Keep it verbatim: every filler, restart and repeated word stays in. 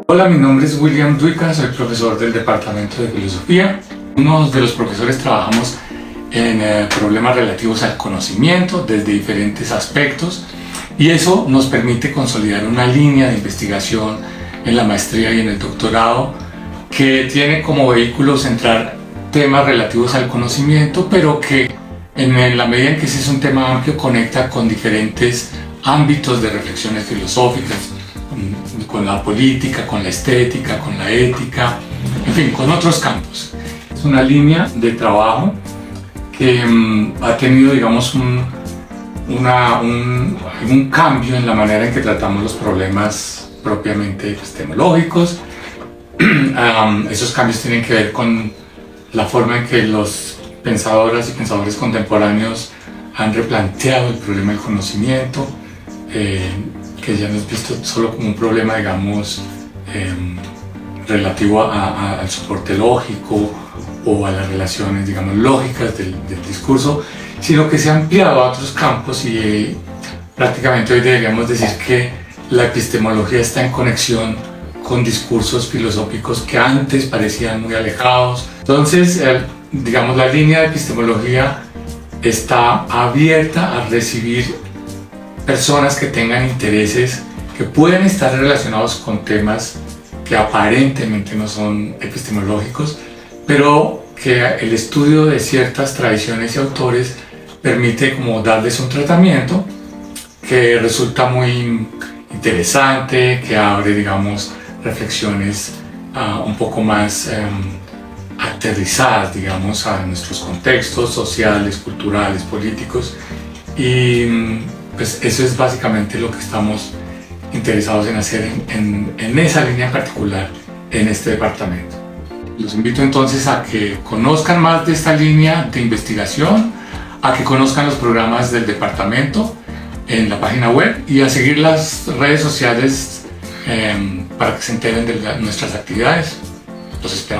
Hola, mi nombre es William Duica, soy profesor del Departamento de Filosofía. Uno de los profesores trabajamos en eh, problemas relativos al conocimiento desde diferentes aspectos y eso nos permite consolidar una línea de investigación en la maestría y en el doctorado que tiene como vehículo centrar temas relativos al conocimiento, pero que en la medida en que ese es un tema amplio conecta con diferentes ámbitos de reflexiones filosóficas, con la política, con la estética, con la ética, en fin, con otros campos. Es una línea de trabajo que um, ha tenido, digamos, un, una, un, un cambio en la manera en que tratamos los problemas propiamente epistemológicos. um, esos cambios tienen que ver con la forma en que los pensadoras y pensadores contemporáneos han replanteado el problema del conocimiento, eh, que ya no es visto solo como un problema, digamos, eh, relativo a, a, al soporte lógico o a las relaciones, digamos, lógicas del, del discurso, sino que se ha ampliado a otros campos y eh, prácticamente hoy deberíamos decir que la epistemología está en conexión con discursos filosóficos que antes parecían muy alejados. Entonces, eh, digamos, la línea de epistemología está abierta a recibir personas que tengan intereses que pueden estar relacionados con temas que aparentemente no son epistemológicos, pero que el estudio de ciertas tradiciones y autores permite como darles un tratamiento que resulta muy interesante, que abre, digamos, reflexiones uh, un poco más um, aterrizadas, digamos, a nuestros contextos sociales, culturales, políticos, y pues eso es básicamente lo que estamos interesados en hacer en, en, en esa línea en particular en este departamento. Los invito entonces a que conozcan más de esta línea de investigación, a que conozcan los programas del departamento en la página web y a seguir las redes sociales eh, para que se enteren de la, nuestras actividades. Los esperamos.